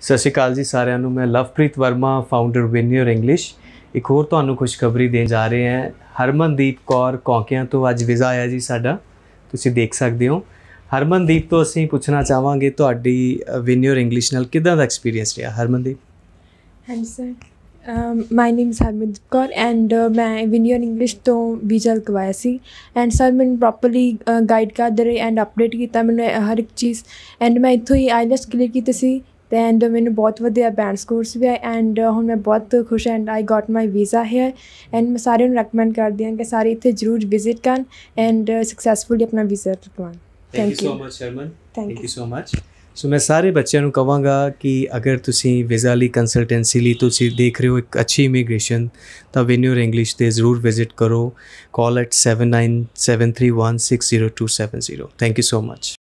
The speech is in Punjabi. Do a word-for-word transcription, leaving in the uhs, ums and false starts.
ਸਤਿ ਸ਼੍ਰੀ ਅਕਾਲ ਜੀ ਸਾਰਿਆਂ ਨੂੰ। ਮੈਂ Lovepreet Verma, founder Win Your English, ਇੱਕ ਹੋਰ ਤੁਹਾਨੂੰ ਖੁਸ਼ਖਬਰੀ ਦੇਣ ਜਾ ਰਹੇ ਹਾਂ। ਹਰਮਨਦੀਪ ਕੌਰ ਕੌਂਕਿਆਂ ਤੋਂ ਅੱਜ ਵੀਜ਼ਾ ਆਇਆ ਜੀ ਸਾਡਾ, ਤੁਸੀਂ ਦੇਖ ਸਕਦੇ ਹੋ। ਹਰਮਨਦੀਪ ਤੋਂ ਅਸੀਂ ਪੁੱਛਣਾ ਚਾਹਾਂਗੇ ਤੁਹਾਡੀ ਵਿਨ ਯੋਰ ਇੰਗਲਿਸ਼ ਨਾਲ ਕਿੱਦਾਂ ਦਾ ਐਕਸਪੀਰੀਅੰਸ ਰਿਹਾ। ਹਰਮਨਦੀਪ। ਹਾਂਜੀ sir, my name is Harmandeep Kaur and ਮੈਂ ਵਿਨ ਯੋਰ ਇੰਗਲਿਸ਼ ਤੋਂ ਵੀਜ਼ਾ ਲਗਵਾਇਆ ਸੀ ਐਂਡ ਸਰ ਮੈਨੂੰ ਪ੍ਰੋਪਰਲੀ ਗਾਈਡ ਕਰਦੇ ਰਹੇ ਐਂਡ ਅਪਡੇਟ ਕੀਤਾ ਮੈਨੂੰ ਹਰ ਇੱਕ ਚੀਜ਼ ਐਂਡ ਮੈਂ ਇੱਥੋਂ ਹੀ ਆਈਲੈਟਸ ਕਲੀਅਰ ਕੀਤੀ ਸੀ ਅਤੇ ਐਂਡ ਮੈਨੂੰ ਬਹੁਤ ਵਧੀਆ ਬੈਂਡ ਸਕੋਰਸ ਵੀ ਆਏ ਐਂਡ ਹੁਣ ਮੈਂ ਬਹੁਤ ਖੁਸ਼ and I got my visa here and ਮੈਂ ਸਾਰਿਆਂ ਨੂੰ ਰੈਕਮੈਂਡ ਕਰਦੀ ਹਾਂ ਕਿ ਸਾਰੇ ਇੱਥੇ ਜ਼ਰੂਰ ਵਿਜ਼ਿਟ ਕਰਨ ਐਂਡ ਸਕਸੈਸਫੁਲੀ ਆਪਣਾ ਵੀਜ਼ਾ ਲਗਵਾਉਣ। Thank you so much Harman, thank thank you so much. So ਮੈਂ ਸਾਰੇ ਬੱਚਿਆਂ ਨੂੰ ਕਹਾਂਗਾ ਕਿ ਅਗਰ ਤੁਸੀਂ ਵੀਜ਼ਾ ਲਈ ਕੰਸਲਟੈਂਸੀ ਲਈ ਤੁਸੀਂ ਦੇਖ ਰਹੇ ਹੋ ਇੱਕ ਅੱਛੀ ਇਮੀਗ੍ਰੇਸ਼ਨ, ਤਾਂ ਵਿਨ ਯੋਰ ਇੰਗਲਿਸ਼ 'ਤੇ ਜ਼ਰੂਰ ਵਿਜ਼ਿਟ ਕਰੋ। Call at seven nine seven three one six zero two seven zero. Thank you so much.